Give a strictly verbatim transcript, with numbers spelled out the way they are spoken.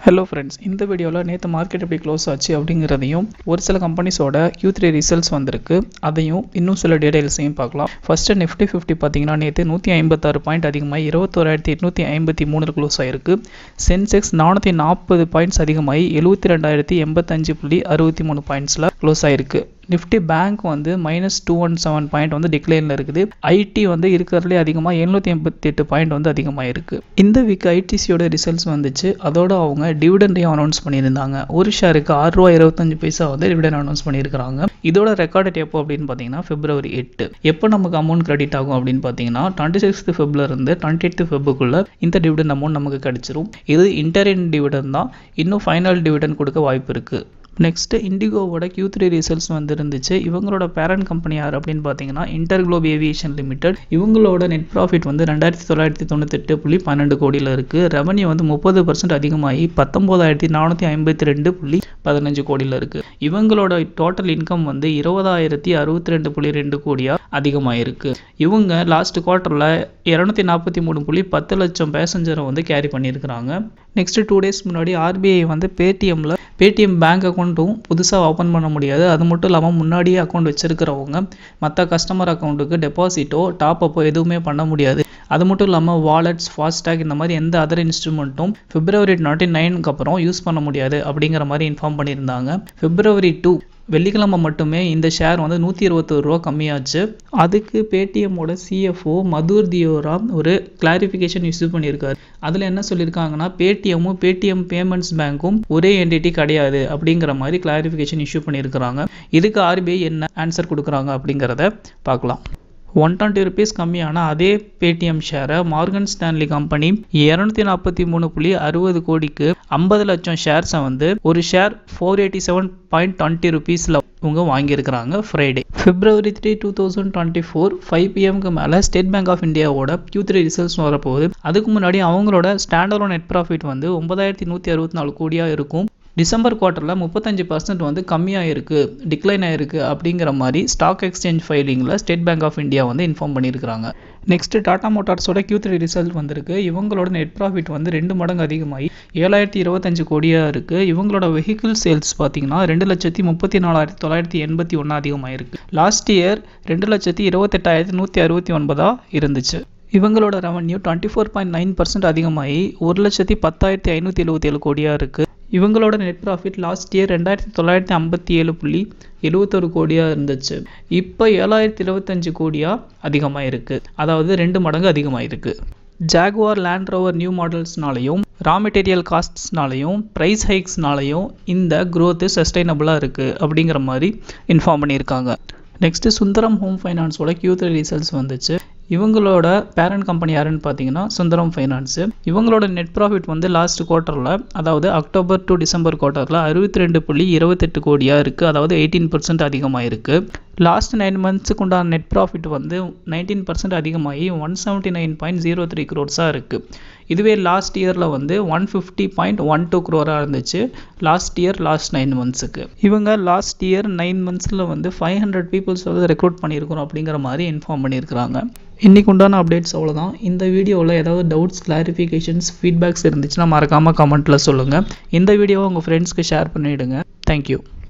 Hello friends, இந்த வீடியோல நேத்து மார்க்கெட் எப்படி க்ளோஸ் ஆச்சு அப்படிங்கறதையும் ஒரு சில கம்பெனிஸோட Q three ரிசல்ட்ஸ் வந்திருக்கு அதையும் இன்னும் சில டீடைல்ஸையும் பார்க்கலாம். ஃபர்ஸ்ட் Nifty fifty பாத்தீங்கன்னா நேத்து நூற்று ஐம்பத்தாறு பாயிண்ட் அதிகமாகி இருபத்தி ஒன்றாயிரத்து எண்ணூற்று ஐம்பத்தி மூன்று ல க்ளோஸ் ஆயிருக்கு. சென்செக்ஸ் நானூற்று நாற்பது பாயிண்ட்ஸ் அதிகமாகி எழுபத்தி இரண்டாயிரத்து எண்பத்தைந்து புள்ளி அறுபத்தி மூன்று பாயிண்ட்ஸ்ல க்ளோஸ் ஆயிருக்கு. நிஃப்டி பேங்க் வந்து minus two one seven point வந்து டிக்ளைனில் இருக்குது. ஐடி வந்து இருக்கிறதுலே அதிகமாக எழுநூற்றி எண்பத்தி எட்டு பாயிண்ட் வந்து அதிகமாக இருக்குது. இந்த வீக் ஐடிசியோட ரிசல்ட்ஸ் வந்துச்சு. அதோட அவங்க டிவிடெண்டையும் அனௌன்ஸ் பண்ணியிருந்தாங்க. ஒரு ஷேருக்கு ஆறு ரூபா இருபத்தஞ்சு பைசா வந்து டிவிடெண்ட் அனௌன்ஸ் பண்ணியிருக்காங்க. இதோட ரெக்கார்ட் எப்போ அப்படின்னு பார்த்தீங்கன்னா பிப்ரவரி எட்டு. எப்போ நமக்கு அமௌண்ட் கிரெடிட் ஆகும் அப்படின்னு பார்த்தீங்கன்னா டுவெண்ட்டி சிக்ஸ்த் ஃபெப்ல இருந்து டுவெண்ட்டி எய்த் ஃபெப்ருக்குள்ள இந்த டிவிடெண்ட் அமௌண்ட் நமக்கு கிடைச்சிரும். இது இன்டரின் டிவிடெண்ட் தான். இன்னும் ஃபைனல் டிவிடெண்ட் கொடுக்க வாய்ப்பு இருக்குது. நெக்ஸ்ட் இண்டிகோவோட Q three ரிசல்ட்ஸ் வந்து இருந்துச்சு. இவங்களோட பேரண்ட் கம்பெனி யார் அப்படின்னு பார்த்தீங்கன்னா இன்டர்குளோப் ஏவியேஷன் லிமிடெட். இவங்களோட நெட் ப்ராஃபிட் வந்து ரெண்டாயிரத்தி தொள்ளாயிரத்தி தொண்ணூற்றி எட்டு புள்ளி பன்னெண்டு கோடியில் இருக்கு. ரெவன்யூ வந்து முப்பது பர்சன்ட் அதிகமாகி பத்தொன்பதாயிரத்தி நானூற்றி ஐம்பத்தி ரெண்டு புள்ளி பதினஞ்சு கோடியில் இருக்கு. இவங்களோட டோட்டல் இன்கம் வந்து இருபதாயிரத்தி அறுபத்தி ரெண்டு புள்ளி ரெண்டு கோடியா அதிகமாயிருக்கு. இவங்க லாஸ்ட் குவார்டர்ல இருநூத்தி நாற்பத்தி மூணு புள்ளி பத்து லட்சம் பேசஞ்சரை வந்து கேரி பண்ணியிருக்கிறாங்க. நெக்ஸ்ட் டூ டேஸ் முன்னாடி ஆர்பிஐ வந்து பேடிஎம்ல பேடிஎம் பேங்க் அக்கௌண்ட்டும் புதுசாக ஓப்பன் பண்ண முடியாது. அது மட்டும் இல்லாமல் முன்னாடியே அக்கௌண்ட் வச்சிருக்கிறவங்க மற்ற கஸ்டமர் அக்கௌண்ட்டுக்கு டெபாசிட்டோ டாப் அப்போ எதுவுமே பண்ண முடியாது. அது மட்டும் இல்லாமல் வாலெட்ஸ், ஃபாஸ்டாக் இந்த மாதிரி எந்த அதர் இன்ஸ்ட்ருமெண்ட்டும் பிப்ரவரி டுவெண்ட்டி நைனுக்கு அப்புறம் யூஸ் பண்ண முடியாது அப்படிங்கிற மாதிரி இன்ஃபார்ம் பண்ணியிருந்தாங்க. பிப்ரவரி டூ வெள்ளிக்கிழமை மட்டுமே இந்த ஷேர் வந்து நூற்றி இருபத்தொரு ரூபா கம்மியாச்சு. அதுக்கு பேடிஎம்மோட சிஎஃப்ஓ மதுர் தியோரா ஒரு கிளாரிஃபிகேஷன் இஷ்யூ பண்ணியிருக்காரு. அதில் என்ன சொல்லியிருக்காங்கன்னா பேடிஎம்மும் பேடிஎம் பேமெண்ட்ஸ் பேங்க்கும் ஒரே என்டிட்டி கிடையாது அப்படிங்கிற மாதிரி கிளாரிஃபிகேஷன் இஷ்யூ பண்ணியிருக்கிறாங்க. இதுக்கு ஆர்பிஐ என்ன ஆன்சர் கொடுக்குறாங்க அப்படிங்கிறத பார்க்கலாம். ஒன் டுவெண்ட்டி ருபீஸ் கம்மியான அதே பேடிஎம் ஷேரை மார்கன் ஸ்டான்லி கம்பெனி இருநூத்தி நாற்பத்தி மூணு புள்ளி அறுபது கோடிக்கு ஐம்பது லட்சம் ஷேர்ஸை வந்து ஒரு share four eighty seven point twenty ருபீஸில் இவங்க வாங்கியிருக்கிறாங்க Friday. February three two thousand twenty four five பிஎம்க்கு மேலே ஸ்டேட் பேங்க் ஆஃப் இந்தியாவோட Q three ரிசல்ட்ஸ் வரப்போகுது. அதுக்கு முன்னாடி அவங்களோட ஸ்டாண்டர்ட் நெட் ப்ராஃபிட் வந்து ஒன்பதாயிரத்தி நூற்றி அறுபத்தி நாலு கோடியாக இருக்கும். டிசம்பர் குவார்ட்டரில் முப்பத்தஞ்சு பர்சன்ட் வந்து கம்மியாக இருக்குது, டிக்ளைன் ஆகிருக்கு அப்படிங்கிற மாதிரி ஸ்டாக் எக்ஸ்சேஞ்ச் ஃபைலிங்கில் ஸ்டேட் பேங்க் ஆஃப் இந்தியா வந்து இன்ஃபார்ம் பண்ணியிருக்காங்க. நெக்ஸ்ட் டாடா மோட்டார்ஸோட Q three ரிசல்ட் வந்திருக்கு. இவங்களோட நெட் ப்ராஃபிட் வந்து ரெண்டு மடங்கு அதிகமாகி ஏழாயிரத்தி இருபத்தஞ்சு கோடியாக இருக்குது. இவங்களோட வெஹிக்கிள் சேல்ஸ் பார்த்தீங்கன்னா ரெண்டு லட்சத்தி முப்பத்தி நாலாயிரத்தி தொள்ளாயிரத்தி எண்பத்தி ஒன்று அதிகமாகிருக்கு. லாஸ்ட் இயர் ரெண்டு லட்சத்தி இருபத்தெட்டாயிரத்தி நூற்றி அறுபத்தி ஒன்பதாக இருந்துச்சு. இவங்களோட revenue twenty four point nine percent அதிகமாகி ஒரு லட்சத்தி பத்தாயிரத்தி ஐநூற்றி எழுபத்தி ஏழு கோடியாக இருக்குது. இவங்களோட நெட் ப்ராஃபிட் லாஸ்ட் இயர் ரெண்டாயிரத்தி தொள்ளாயிரத்தி ஐம்பத்தி ஏழு புள்ளி எழுபத்தொரு கோடியாக இருந்துச்சு. இப்போ ஏழாயிரத்தி இருபத்தஞ்சு கோடியாக அதிகமாக இருக்குது. அதாவது ரெண்டு மடங்கு அதிகமாக இருக்குது. ஜாகுவார் லேண்ட் ரோவர் நியூ மாடல்ஸ்னாலையும் ரா மெட்டீரியல் காஸ்ட்ஸ்னாலையும் ப்ரைஸ் ஹைக்ஸ்னாலையும் இந்த growth சஸ்டைனபிளாக இருக்குது அப்படிங்கிற மாதிரி இன்ஃபார்ம் பண்ணியிருக்காங்க. நெக்ஸ்ட் சுந்தரம் ஹோம் ஃபைனான்ஸோட Q three ரிசல்ட்ஸ் வந்துச்சு. இவங்களோட பேரண்ட் கம்பெனி யாருன்னு பார்த்தீங்கன்னா சுந்தரம் ஃபைனான்ஸு. இவங்களோட நெட் ப்ராஃபிட் வந்து லாஸ்ட் குவார்ட்டரில், அதாவது அக்டோபர் டு டிசம்பர் குவார்ட்டரில் அறுபத்தி ரெண்டு புள்ளி இருபத்தெட்டு கோடியாக இருக்குது. அதாவது எயிட்டீன் பர்சன்ட் அதிகமாக இருக்குது. லாஸ்ட் நைன் மந்த்ஸுக்கு உண்டான நெட் ப்ராஃபிட் வந்து நைன்டீன் பர்சன்ட் அதிகமாகி one seventy nine point zero three க்ரோர்ஸாக இருக்குது. இதுவே லாஸ்ட் இயரில் வந்து one fifty point one two க்ரோராக இருந்துச்சு லாஸ்ட் இயர் லாஸ்ட் நைன் மந்த்ஸுக்கு. இவங்க லாஸ்ட் இயர் நைன் மந்த்ஸில் வந்து ஃபைவ் ஹண்ட்ரட் பீப்புள்ஸ் வந்து ரெக்ரூட் பண்ணியிருக்கிறோம் அப்படிங்கிற மாதிரி இன்ஃபார்ம் பண்ணியிருக்கிறாங்க. இன்றைக்கு உண்டான அப்டேட்ஸ் அவ்வளோதான். இந்த வீடியோவில் ஏதாவது டவுட்ஸ், கிளாரிஃபிகேஷன்ஸ், ஃபீட்பேக்ஸ் இருந்துச்சுன்னா மறக்காமல் கமெண்ட்டில் சொல்லுங்கள். இந்த வீடியோவை உங்கள் ஃப்ரெண்ட்ஸ்க்கு ஷேர் பண்ணிவிடுங்க. தேங்க்யூ.